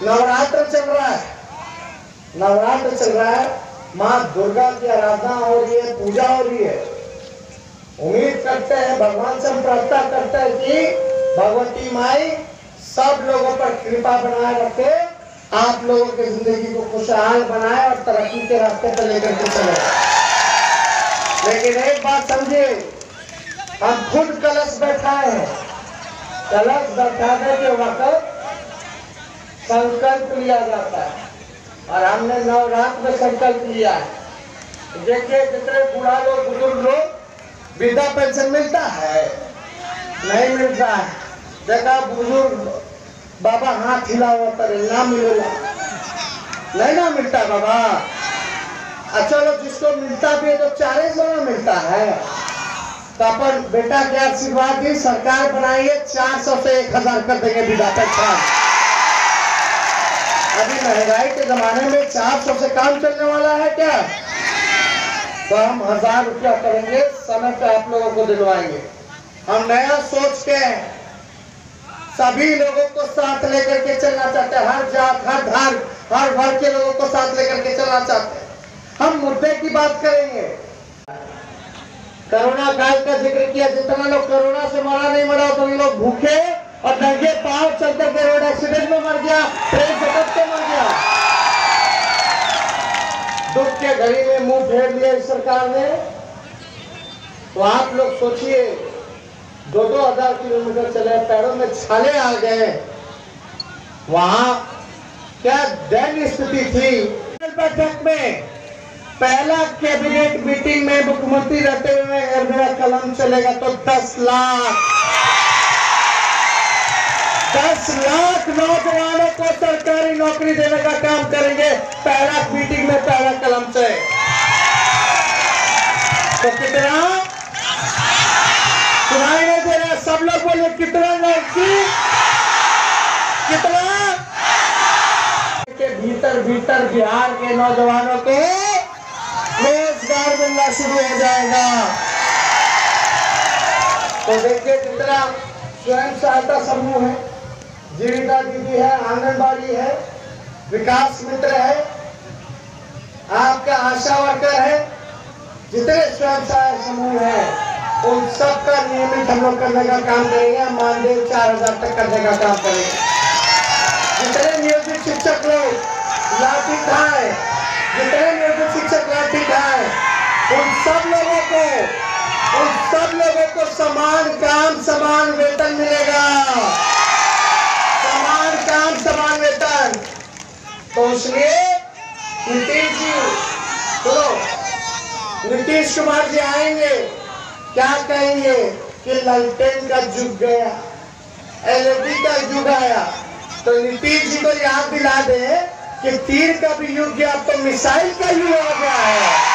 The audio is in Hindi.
नवरात्र चल रहा है, नवरात्र चल रहा है, माँ दुर्गा की आराधना हो रही है, पूजा हो रही है। उम्मीद करते हैं, भगवान से हम प्रार्थना करते हैं कि भगवती माई सब लोगों पर कृपा बनाए रखे, आप लोगों की जिंदगी को खुशहाल बनाए और तरक्की के रास्ते पर लेकर के चले। लेकिन एक बात समझिए, हम खुद कलश बैठाए हैं, कलश बैठाने के वक्त संकल्प लिया जाता है और हमने नवरात्र में संकल्प लिया है। देखिए जितने बूढ़ा लोग, बुजुर्ग लोग, वृद्धा पेंशन मिलता है, नहीं मिलता है। देखा बुजुर्ग बाबा हाथ हिला हुआ करे, ना मिलेगा, नहीं ना मिलता बाबा। अच्छा लोग जिसको मिलता भी है तो 40 वाला मिलता है। तो अपन बेटा के आशीर्वाद दी, सरकार बनाइए 400 से 1000 कर देंगे वृद्धा पेंशन। अभी महंगाई के जमाने में 400 से काम चलने वाला है क्या? तो हम 1000 रुपया करेंगे, समय पे आप लोगों को दिलवाएंगे। हम नया सोच के सभी लोगों को साथ लेकर के चलना चाहते हैं, हर जात, हर धर्म, हर वर्ग के लोगों को साथ लेकर के चलना चाहते हैं। हम मुद्दे की बात करेंगे। कोरोना काल का जिक्र किया, जितना लोग कोरोना से मरा नहीं मरा, उतने लोग भूखे और नंगे पांव चलते के रोड एक्सीडेंट में मर गया, ट्रेन से कट के मर गया। दुख के घड़ी में मुंह फेर लिया इस सरकार ने। तो आप लोग सोचिए, 2-2 हजार किलोमीटर चले, पैरों में छाले आ गए, वहां क्या दयनीय स्थिति थी। बैठक में पहला कैबिनेट मीटिंग में मुख्यमंत्री रहते हुए मेरा कलम चलेगा तो 10 लाख नौजवानों को सरकारी नौकरी देने का काम करेंगे, पहला मीटिंग में पहला कलम से। तो कितना सुनाई नहीं दे रहा? सब लोग बोले कितना नौकरी, कितना के भीतर भीतर बिहार के नौजवानों को रोजगार मिलना शुरू हो जाएगा। तो देखिए जितना स्वयं सहायता समूह है, जीविका दीदी है, आंगनबाड़ी है, विकास मित्र है, आपका आशा वर्कर है, जितने स्वयं सहायता समूह है उन सब का नियमित हम लोग करने का काम करेंगे। मानदेय 4000 तक करने का काम करेंगे। जितने नियोजित शिक्षक लोग लाठी खाए, जितने नियोजित शिक्षक लाठी खाए, उन सब लोगों को समान काम समान वेतन मिलेगा, समान काम समान वेतन। तो इसलिए नीतीश जी, तो नीतीश कुमार जी आएंगे, क्या कहेंगे कि लालटेन का युग गया, एलईडी का युग आया। तो नीतीश जी को याद दिला दे कि तीर का भी युग गया, तो मिसाइल का युग आ गया है।